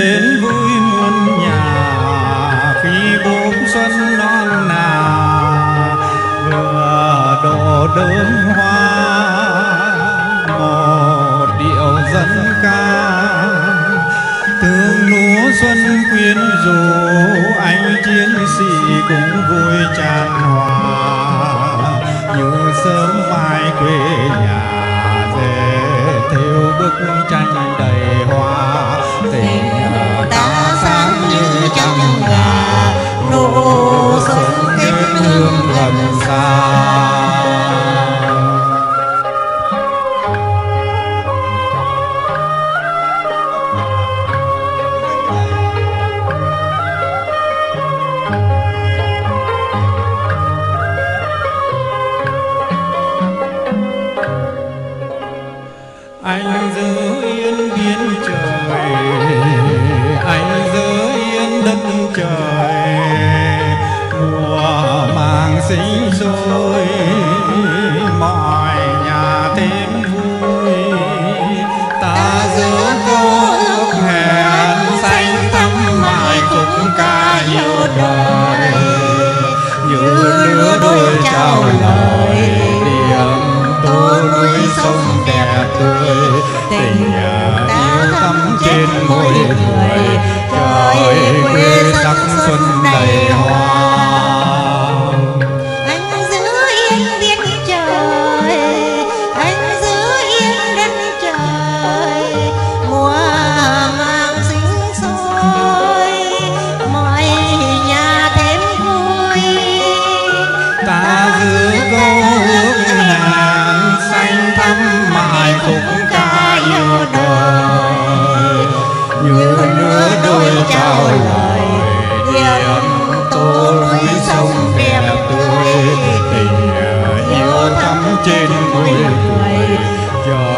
đến vui muôn nhà khi bốp xuân non nà vừa đổ đơm hoa một điệu dân ca thương lúa xuân quyến rũ anh chiến sĩ cũng vui tràn hòa như sớm mai quê nhà dễ theo bức tranh đầy hoa tình ta sáng như trăng gà nụ xuân kết hương gần xa. Anh giữ yên biên trời, anh giữ yên đất trời, mùa màng sinh sôi, mọi nhà thêm vui. Ta giữa câu ước hẹn xanh thắm mãi khúc ca yêu đời, như lứa đôi trao lời điểm tô núi sông đẹp tươi. Tình yêu thắm trên môi người, trời quê sắc xuân đầy hoa. Anh giữ yên biên trời, anh giữ yên đất trời, mùa màng sinh sôi, mọi nhà thêm vui. Ta giữ câu ước hẹn xanh thắm mãi khúc ca yêu đời, như lứa đôi trao lời điểm tô núi sông đẹp tươi. Tình yêu thắm trên môi người,